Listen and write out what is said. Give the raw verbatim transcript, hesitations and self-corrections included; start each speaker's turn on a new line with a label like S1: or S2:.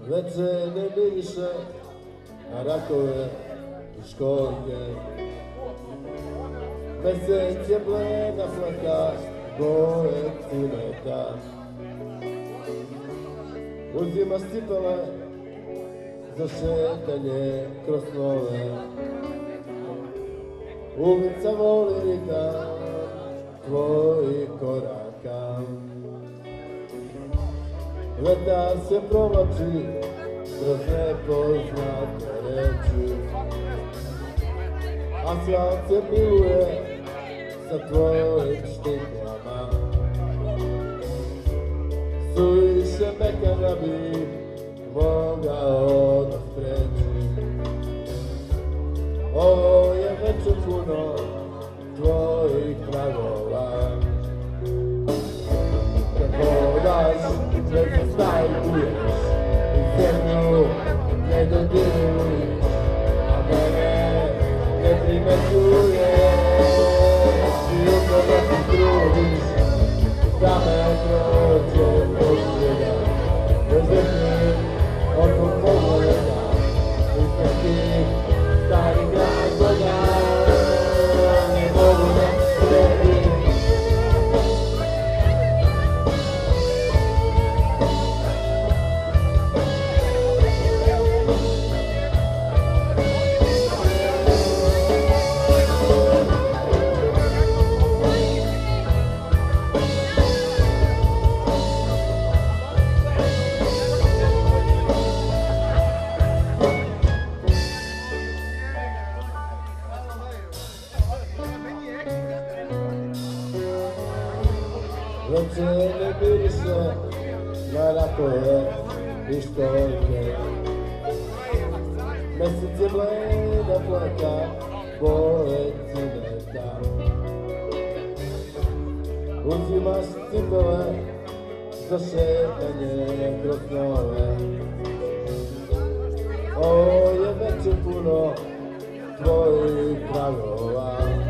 S1: Veče ne miriše na rakove i školjke. Mesec je bleda flaka boje cimeta. Uzimaš cipele za šetanje kroz snove. Ulica voli ritam tvojih koraka. Vetar se provlači kroz nepoznate reči. Asfalt se miluje sa tvojim štiklama. Suviše mekan da bi mogao da sprečim. Ovo je večer puno tvojih tragova. Kad hodaš, sve se stajkuješ i zemlju ne dodiruješ, a mene ne primećuješ. I upravo se trudiš da me prođe pogleda, bezredni od tvog pogleda i sve tih starih razloga ne mogu da sredim. Veče ne miriše na rakove i školjke. Mesec je bleda flaka boje cimeta. Uzimaš cipele za šetanje kroz snove. Ovo je večer puno tvojih tragova.